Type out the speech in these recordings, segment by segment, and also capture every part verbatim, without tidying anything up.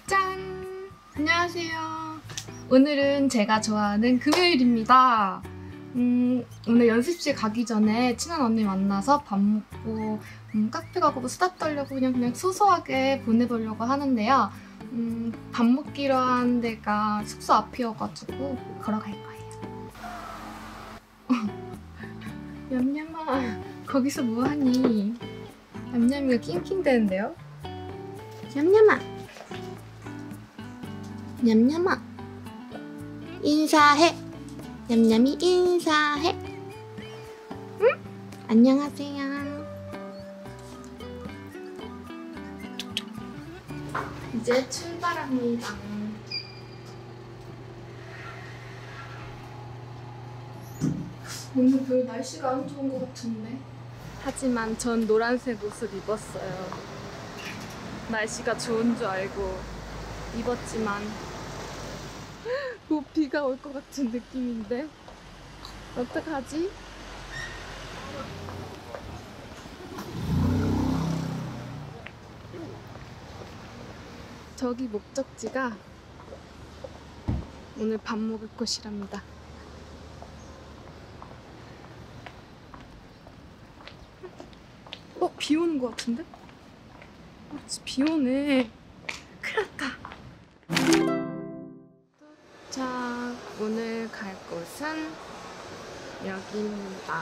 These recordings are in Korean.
짠! 안녕하세요. 오늘은 제가 좋아하는 금요일입니다. 음, 오늘 연습실 가기 전에 친한 언니 만나서 밥 먹고 음, 카페 가고 수다 떨려고 그냥 그냥 소소하게 보내보려고 하는데요. 음, 밥 먹기로 한 데가 숙소 앞이어가지고 걸어갈 거예요. 냠냠아, 거기서 뭐하니? 냠냠이가 낑낑대는데요? 냠냠아, 냠냠아, 인사해. 냠냠이 인사해. 응? 안녕하세요. 이제 출발합니다. 오늘 별 날씨가 안 좋은 것 같은데. 하지만 전 노란색 옷을 입었어요. 날씨가 좋은 줄 알고 입었지만 뭐 비가 올 것 같은 느낌인데 어떡하지? 저기 목적지가 오늘 밥 먹을 곳이랍니다. 어? 비 오는 것 같은데? 어, 비 오네. 큰일 났다. 자, 오늘 갈 곳은 여기입니다.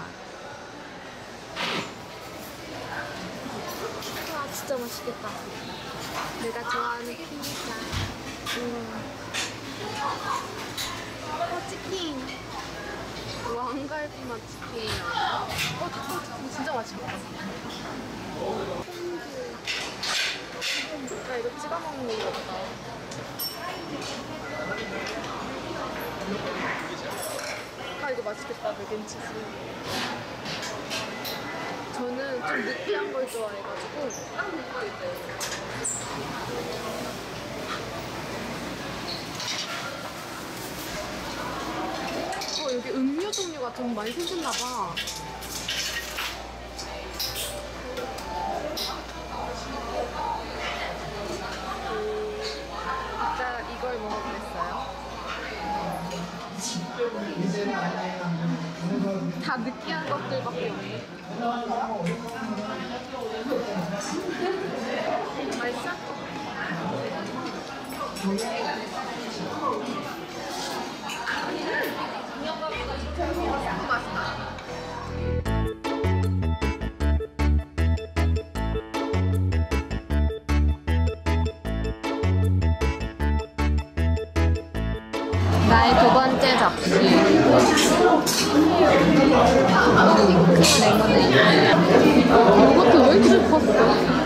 와, 진짜 맛있겠다. 내가 좋아하는 피자. 어, 치킨. 왕갈비 맛 치킨이야. 어, 어, 진짜 맛있겠다. 나 이거 찍어 먹는 거 보다. 아, 이거 맛있겠다. 맥앤치즈. 저는 좀 느끼한 걸 좋아해가지고. 어, 여기 음료 종류가 좀 많이 생겼나봐. 이따 이걸 먹어보겠어요. 다 느끼한 것들밖에 없네. 맛있어? 맛있다. 나의 두 번째 접시. 핑크 레모네이드. 이것도 왜 이렇게 컸어?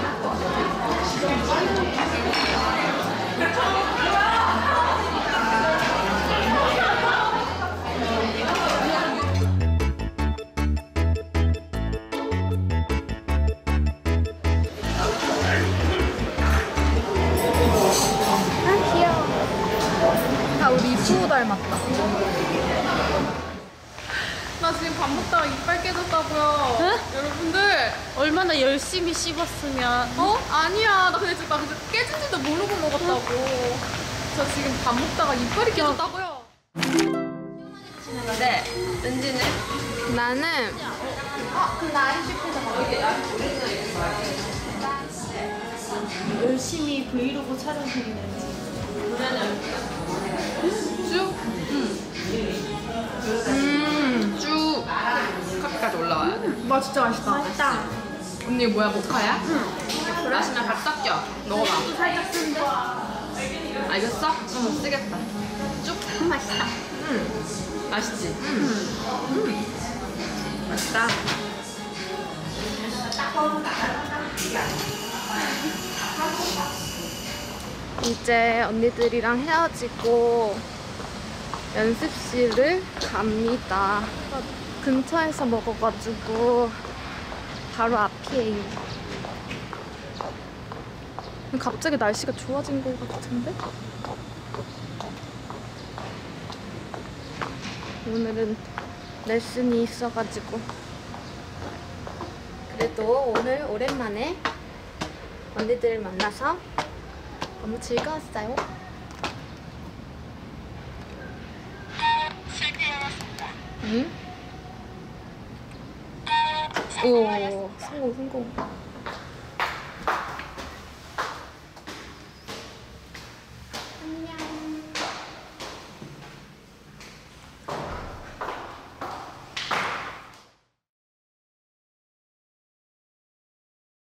우리 이쁘고 닮았다. 나 지금 밥 먹다가 이빨 깨졌다고요. 응? 여러분들 얼마나 열심히 씹었으면. 어? 아니야. 나 근데 나 근데 깨진지도 모르고 먹었다고. 응? 저 지금 밥 먹다가 이빨이 깨졌다고요. 네. 은지는? 나는 어? 그럼 나 아이시프에서 가볼게. 열심히 브이로그 촬영 중이는지. 쭉? 응. 음, 쭉. 커피까지 올라와야 돼. 와, 진짜 맛있다. 맛있다. 언니 뭐야, 모카야? 응. 마시면 같이 섞여. 먹어봐. 살짝 쓴데? 알겠어? 응, 쓰겠다. 쭉. 맛있다. 응. 맛있지? 응. 응. 맛있다. 이제 언니들이랑 헤어지고 연습실을 갑니다. 근처에서 먹어가지고 바로 앞이에요. 갑자기 날씨가 좋아진 것 같은데? 오늘은 레슨이 있어가지고 그래도 오늘 오랜만에 언니들을 만나서 너무 즐거웠어요. 응? 오, 성공, 성공.